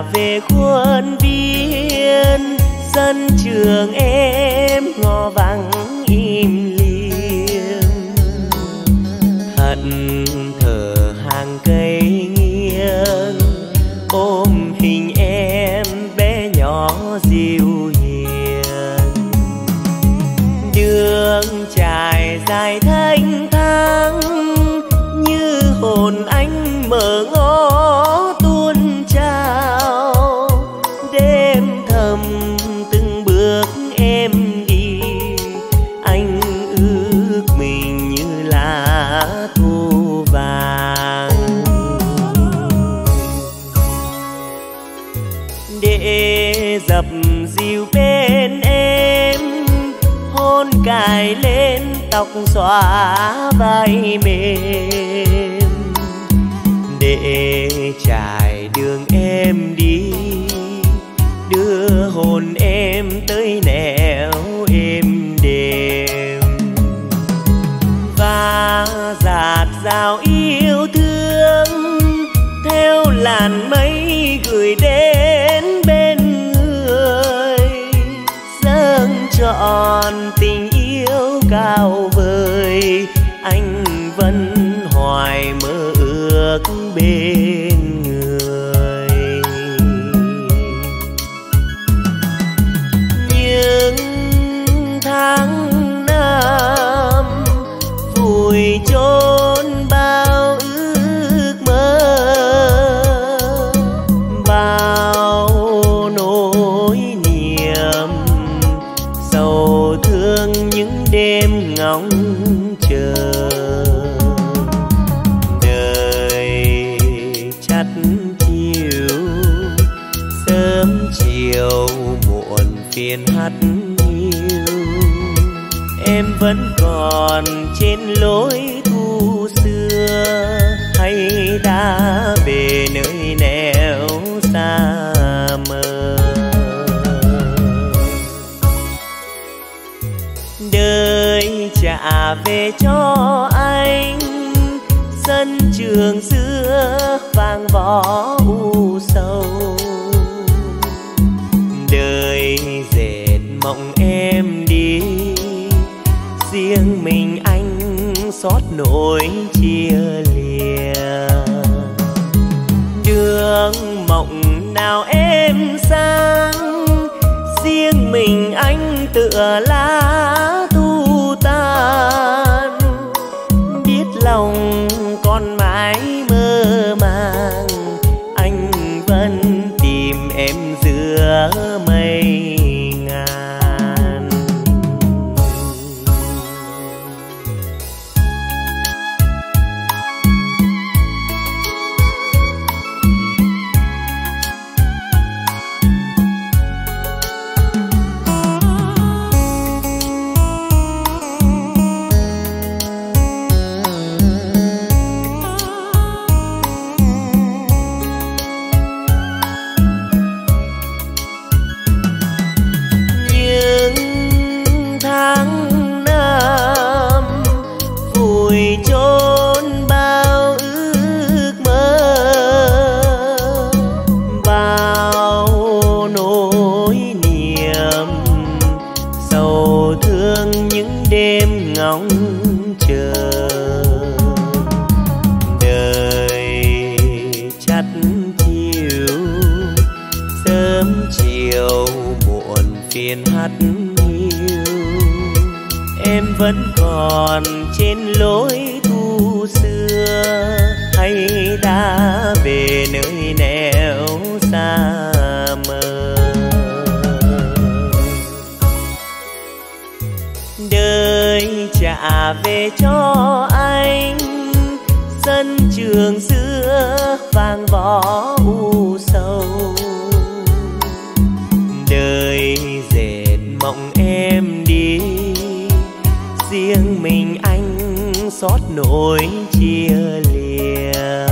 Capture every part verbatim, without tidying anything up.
về khuôn viên, sân trường em ngõ vắng im lìm. Thật thở hàng cây nghiêng, ôm hình em bé nhỏ dịu hiền. Đường trải dài thanh thang, như hồn anh mở ngõ tuôn trào. Đêm thầm từng bước em đi, anh ước mình như lá thu vàng. Để dập dìu bên em, hôn cài lên tóc xóa vai mềm. Để trải đường em đi, đưa hồn em tới nẻo êm đềm. Và dạt dào yêu thương theo làn mây gửi đến bên người, dâng trọn tình yêu cao vời. Anh vẫn hoài mơ ước bên người. Những tháng năm vùi chôn bao ước mơ, bao nỗi niềm sầu thương những đêm ngóng chờ. Đời chắt chiều, sớm chiều muộn phiền hắt hiu. Em vẫn còn trên lối thu xưa, hay đã về nơi nẻo xa mờ. Đời trả về cho anh sân trường xưa vang võ u sầu. Đời dệt mộng em đi, riêng mình anh xót nỗi chia lìa. Đường mộng nào em sang, riêng mình anh tựa lá thu tàn. Biết lòng còn mãi mơ màng, anh vẫn tìm em giữa mây ngàn. Ngóng chờ đời chắt chiều, sớm chiều muộn phiền hắt hiu. Em vẫn còn trên lối thu xưa, hay đã về nơi nẻo xa mờ. Đời trả về cho anh sân trường xưa vang võ u sầu. Đời dệt mộng em đi, riêng mình anh xót nỗi chia lìa.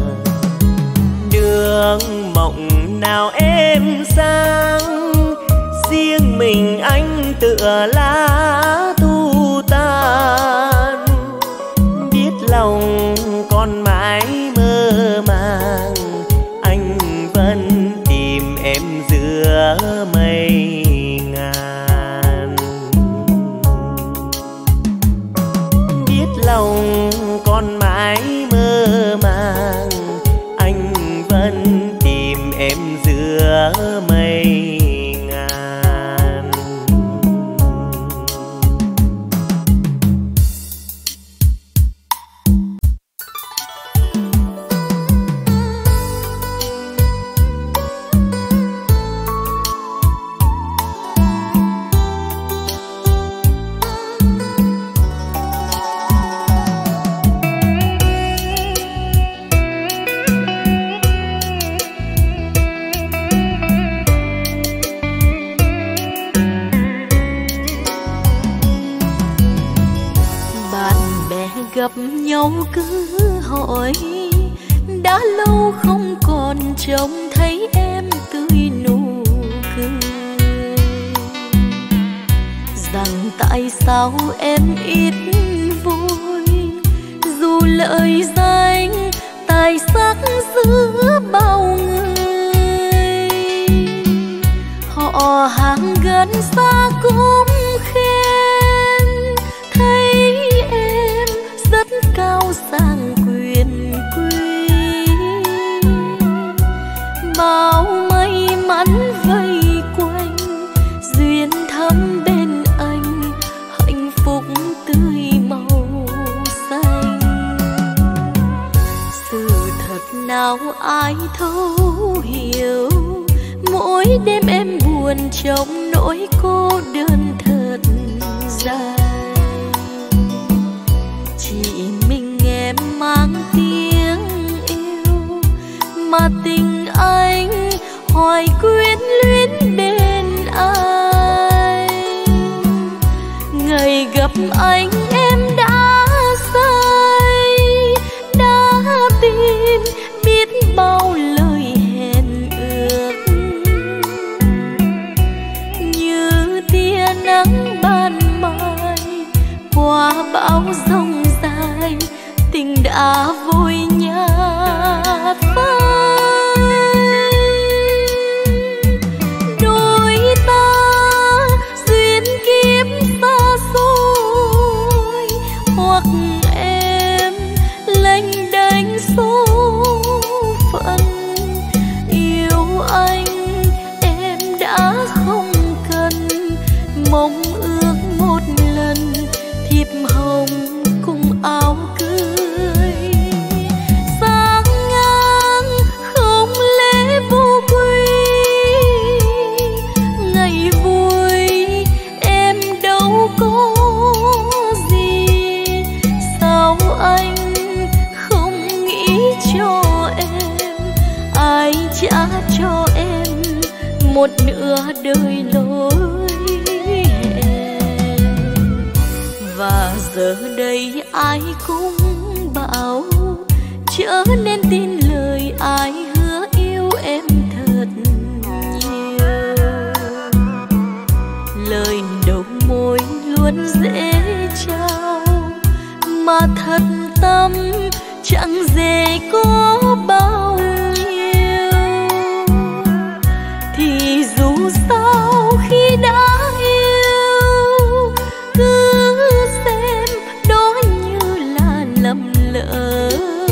Đường mộng nào em sang, riêng mình anh tựa lá thu tàn. Biết lòng còn mãi mơ màng, anh vẫn tìm giữa mây ngàn. Gặp nhau cứ hỏi đã lâu không còn trông thấy em tươi nụ cười, rằng tại sao em ít vui dù lợi danh tài sắc giữa bao người. Họ hàng gần xa cũng khen thấy em rất cao sang quyền quý, bao may mắn vây quanh duyên thắm bên anh, hạnh phúc tươi màu xanh. Sự thật nào ai thấu hiểu, mỗi đêm em buồn trong nỗi cô đơn thật dài. Chỉ mình em mang tiếng yêu mà tình anh hoài quyến luyến bên ai. Ngày gặp anh em đã say, đã tin biết bao lời hẹn ước, như tia nắng ban mai qua bão giông dài, tình đã vội nhạt phai. Đôi ta duyên kiếp xa xôi, hoặc em lênh đênh số phận. Yêu anh em đã không cần, mong ước một lần thiệp hồng cùng áo cưới. Sáng ngang không lễ vô quy, ngày vui em đâu có gì. Sao anh không nghĩ cho em, ai trả cho em một nửa đời lối hẹn. Và giờ đây ai cũng bảo chớ nên tin lời ai hứa yêu em thật nhiều. Lời đầu môi luôn dễ trao, mà thật tâm chẳng dễ có bao nhiêu. Thì dù sao khi đã yêu, cứ xem đó như là lầm lỡ.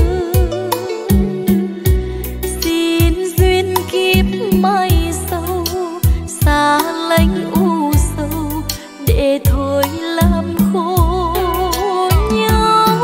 Xin duyên kiếp mai sau xa lánh u sầu, để thôi làm khổ nhau.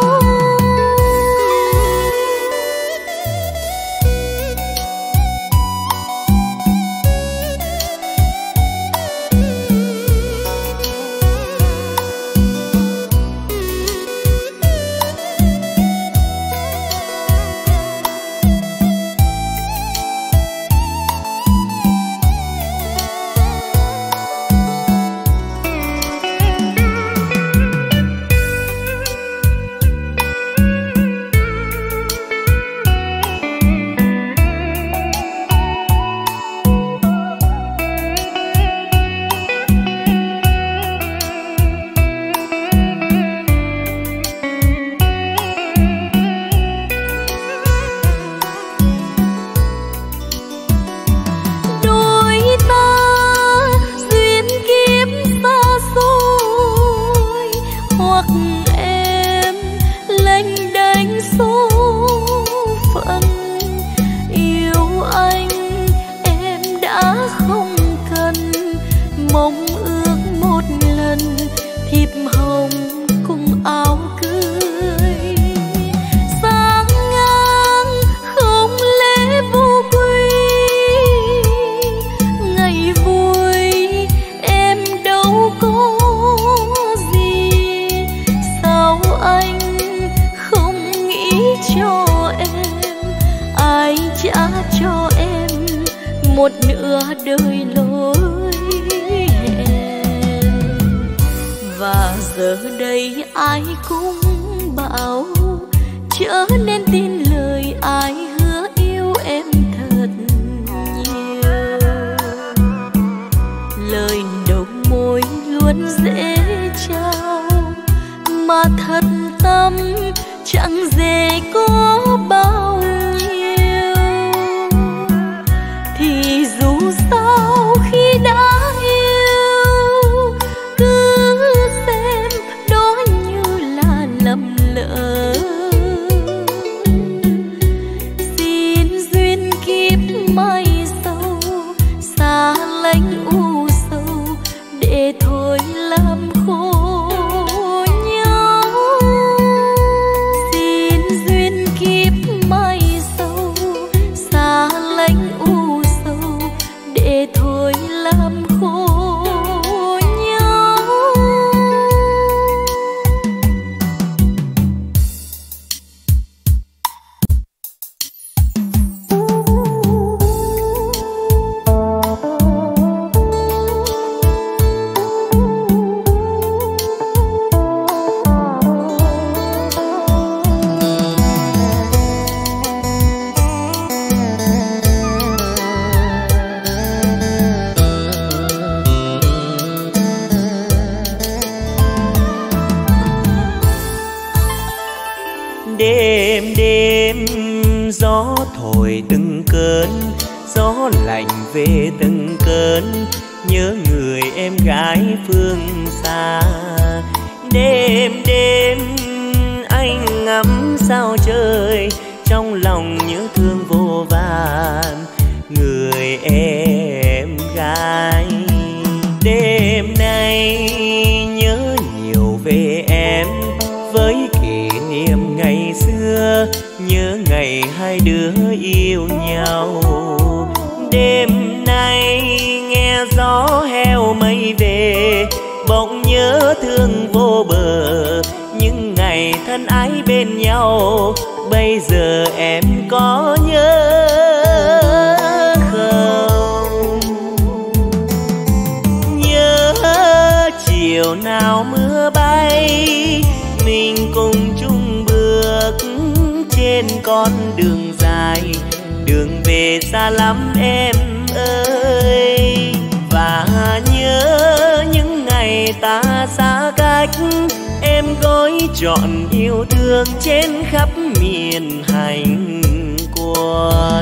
một nửa đời lối hẹn. Và giờ đây ai cũng bảo chớ nên tin lời ai hứa yêu em thật nhiều. Lời đầu môi luôn dễ trao mà thật tâm chẳng dễ có bao nhiêu. Thì dù sao khi đã yêu cứ xem đó như là lầm lỡ. Xin duyên kiếp mai sau xa lánh u sầu để thôi làm khổ nhau. Xin duyên kiếp mai sau xa lánh u sầu để thôi làm khổ nhau. Đêm đêm gió thổi từng cơn, gió lạnh về từng cơn, nhớ người em gái phương xa. Đêm đêm anh ngắm sao trời, trong lòng nhớ thương vô vàn người em gái. Đêm nay nhớ nhiều về em với kỷ niệm ngày xưa, nhớ ngày hai đứa yêu nhau. Đêm nay nghe gió heo mây về, bỗng nhớ thương vô bờ những ngày thân ái bên nhau. Bây giờ em có nhớ không? Nhớ chiều nào mưa bay, mình cùng chung bước trên con đường dài, đường về xa lắm em ơi. Và nhớ những ngày ta xa cách, em gói trọn yêu thương trên khắp miền hành quân.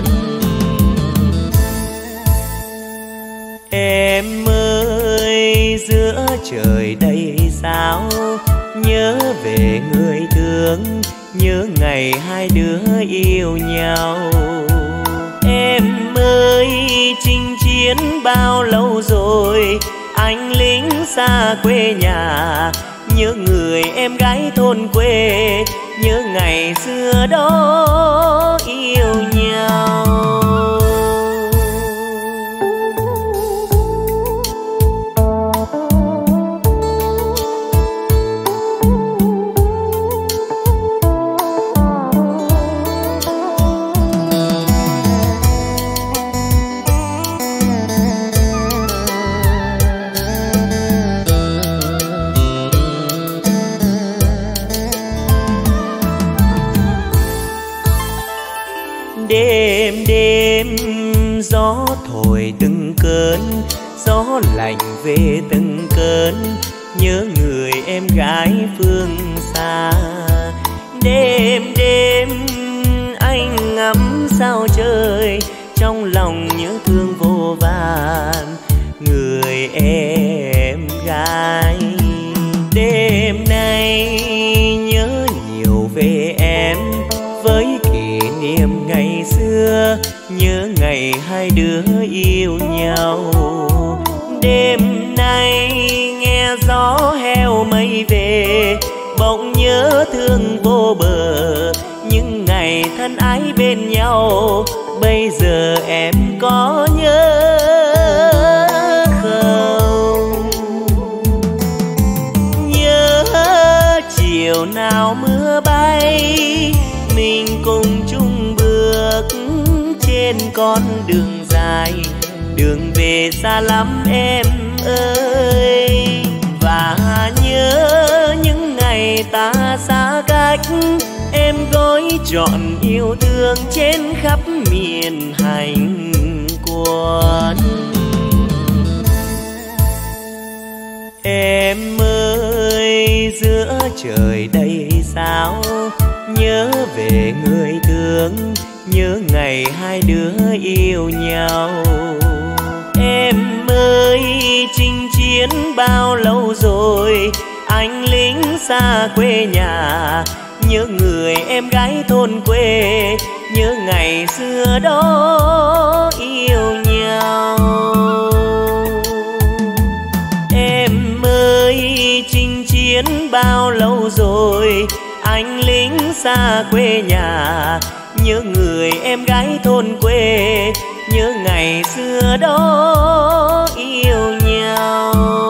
Em ơi giữa trời đầy sao, nhớ về người thương, nhớ ngày hai đứa yêu nhau. Em ơi chinh chiến bao lâu rồi, anh lính xa quê nhà, nhớ người em gái thôn quê, nhớ ngày xưa đó yêu nhau. Đêm đêm gió thổi từng cơn, gió lạnh về từng cơn, nhớ người em gái phương xa. Đêm đêm anh ngắm sao trời, trong lòng nhớ thương vô vàn người em gái. Đêm nay nhớ nhiều về em với kỷ niệm ngày xưa, nhớ ngày hai đứa yêu nhau. Đêm nay nghe gió heo mây về, bỗng nhớ thương vô bờ những ngày thân ái bên nhau. Bây giờ em có nhớ không? Nhớ chiều nào mưa bay, mình cùng chung bước trên con đường dài, đường về xa lắm em ơi. Và nhớ những ngày ta xa cách, em gói trọn yêu thương trên khắp miền hành quân. Em ơi giữa trời đầy sao, nhớ về người thương, nhớ ngày hai đứa yêu nhau. Em ơi chinh chiến bao lâu rồi, anh lính xa quê nhà, nhớ người em gái thôn quê, nhớ ngày xưa đó yêu nhau. Em ơi chinh chiến bao lâu rồi, anh lính xa quê nhà, nhớ người em gái thôn quê, nhớ ngày xưa đó yêu nhau.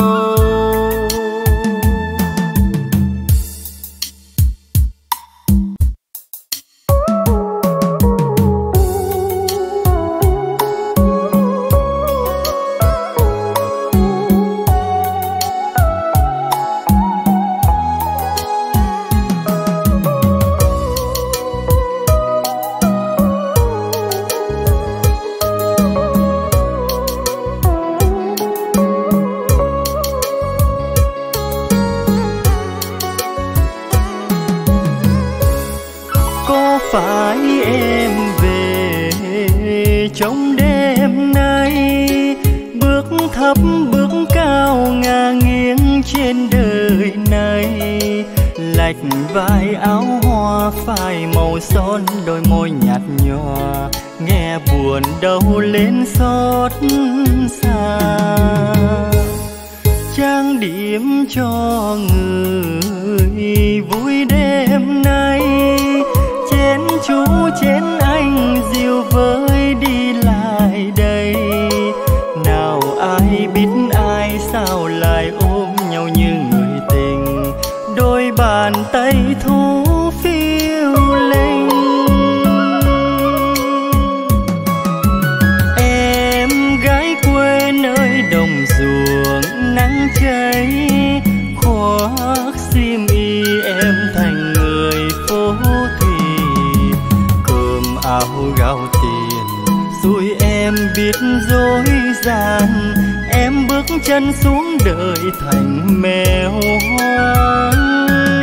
Phải em về trong đêm nay, bước thấp bước cao ngả nghiêng trên đời này, lạch vai áo hoa phai màu son, đôi môi nhạt nhòa nghe buồn đâu lên xót xa. Trang điểm cho người vui đêm nay, chén chú chén anh dìu với đi lại đây. Nào ai biết ai sao lại ôm nhau như người tình, đôi bàn tay thu phiêu linh. Em gái quê nơi đồng ruộng nắng cháy, khoác xiêm y em thành người phố thị, áo gạo tiền xui em biết dối gian. Em bước chân xuống đời thành mèo hoang.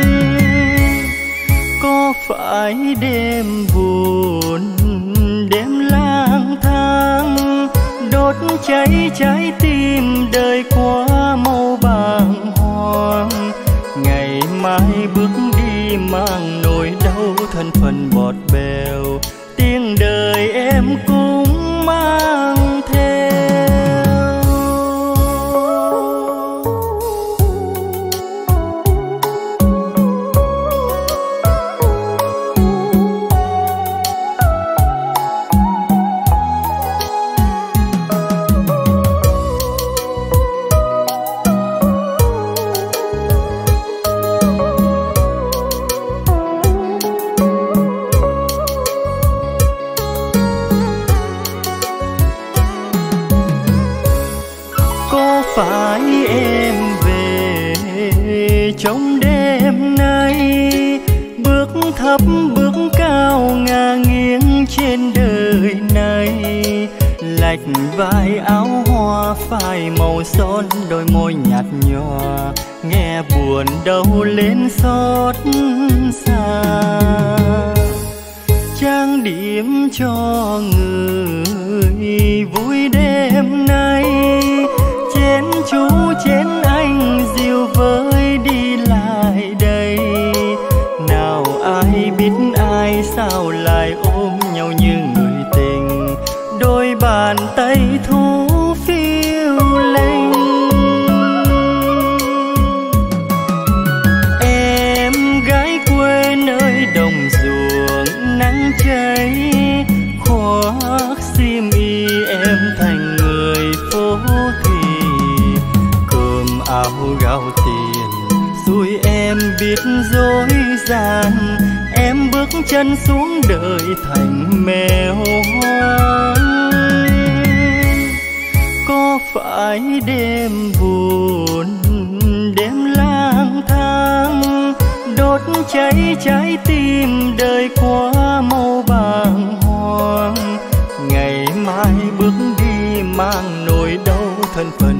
Có phải đêm buồn đêm lang thang, đốt cháy trái tim đời qua màu bàng hoàng. Ngày mai bước đi mang nỗi đau thân phận bọt bèo, tiếng đời em cũng mang theo. Phải em về trong đêm nay, bước thấp bước cao ngả nghiêng trên đời này, lạch vai áo hoa phai màu son, đôi môi nhạt nhòa nghe buồn đâu lên xót xa. Trang điểm cho người vui đêm nay, chén chú chén anh dìu với đi lại đây. Nào ai biết ai sao lại ôm nhau như người tình, đôi bàn tay thu phiêu linh. Em gái quê nơi đồng ruộng nắng cháy, khoác xiêm y em thành người phố thị, áo gạo tiền xui em biết dối gian. Em bước chân xuống đời thành mèo hoang. có phải đêm buồn, đêm lang thang đốt cháy trái tim đời qua màu bàng hoàng. Ngày mai bước đi mang nỗi đau thân phận